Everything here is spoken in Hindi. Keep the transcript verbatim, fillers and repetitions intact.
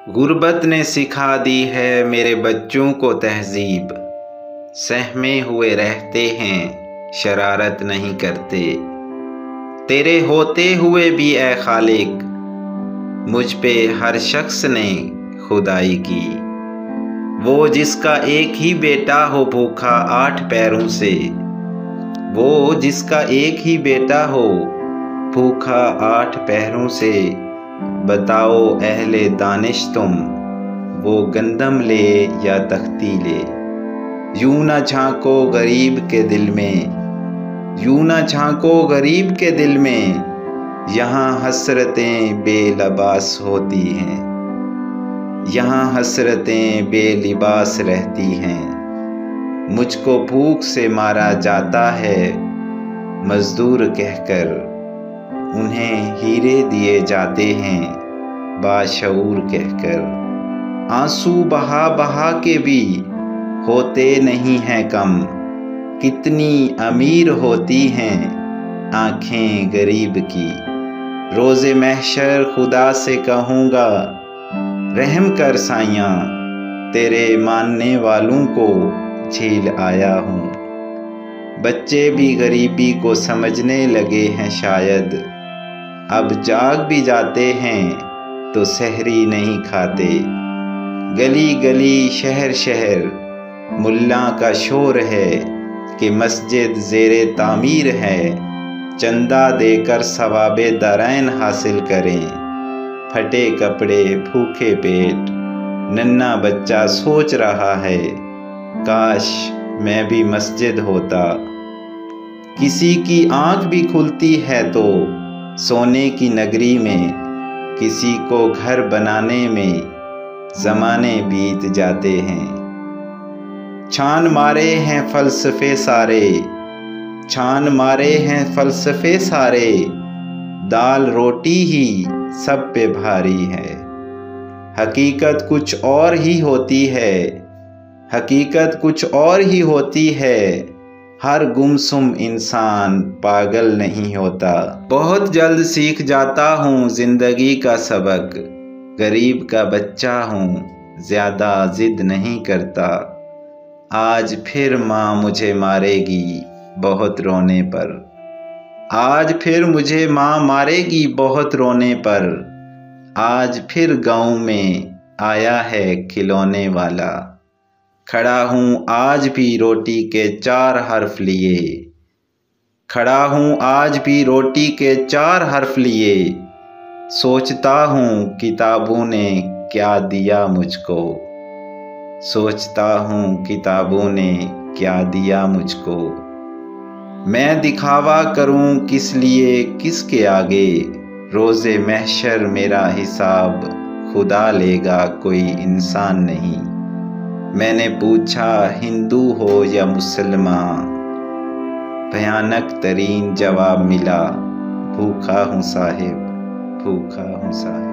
गुर्बत ने सिखा दी है मेरे बच्चों को तहज़ीब, सहमे हुए रहते हैं शरारत नहीं करते। तेरे होते हुए भी ए खालिक मुझ पे हर शख्स ने खुदाई की। वो जिसका एक ही बेटा हो भूखा आठ पैरों से, वो जिसका एक ही बेटा हो भूखा आठ पैरों से। बताओ अहले दानिश तुम, वो गंदम ले या तख्ती ले। यूं न झांको गरीब के दिल में, यूं न झांको गरीब के दिल में। यहाँ हसरतें बेलिबास होती हैं, यहाँ हसरतें बेलिबास रहती हैं। मुझको भूख से मारा जाता है मजदूर कहकर, उन्हें हीरे दिए जाते हैं बाशऊर कहकर। आंसू बहा बहा के भी होते नहीं हैं कम, कितनी अमीर होती हैं आँखें गरीब की। रोज़े महशर खुदा से कहूँगा रहम कर साइयाँ, तेरे मानने वालों को झेल आया हूँ। बच्चे भी गरीबी को समझने लगे हैं शायद, अब जाग भी जाते हैं तो सहरी नहीं खाते। गली गली शहर शहर मुल्ला का शोर है कि मस्जिद ज़ेरे तामीर है। चंदा देकर सवाबे दरैन हासिल करें। फटे कपड़े भूखे पेट नन्हा बच्चा सोच रहा है, काश मैं भी मस्जिद होता। किसी की आँख भी खुलती है तो सोने की नगरी में, किसी को घर बनाने में ज़माने बीत जाते हैं। छान मारे हैं फ़लसफ़े सारे, छान मारे हैं फ़लसफ़े सारे। दाल रोटी ही सब पे भारी है, हकीकत कुछ और ही होती है, हकीकत कुछ और ही होती है। हर गुमसुम इंसान पागल नहीं होता। बहुत जल्द सीख जाता हूँ ज़िंदगी का सबक, गरीब का बच्चा हूँ ज़्यादा ज़िद नहीं करता। आज फिर माँ मुझे मारेगी बहुत रोने पर, आज फिर मुझे माँ मारेगी बहुत रोने पर। आज फिर गाँव में आया है खिलौने वाला, खड़ा हूँ आज भी रोटी के चार हर्फ लिए, खड़ा हूँ आज भी रोटी के चार हर्फ लिए। सोचता हूँ किताबों ने क्या दिया मुझको, सोचता हूँ किताबों ने क्या दिया मुझको। मैं दिखावा करूँ किस लिए किसके आगे, रोज़े महशर मेरा हिसाब खुदा लेगा कोई इंसान नहीं। मैंने पूछा हिंदू हो या मुसलमान, भयानक तरीन जवाब मिला, भूखा हूँ साहिब, भूखा हूँ साहिब।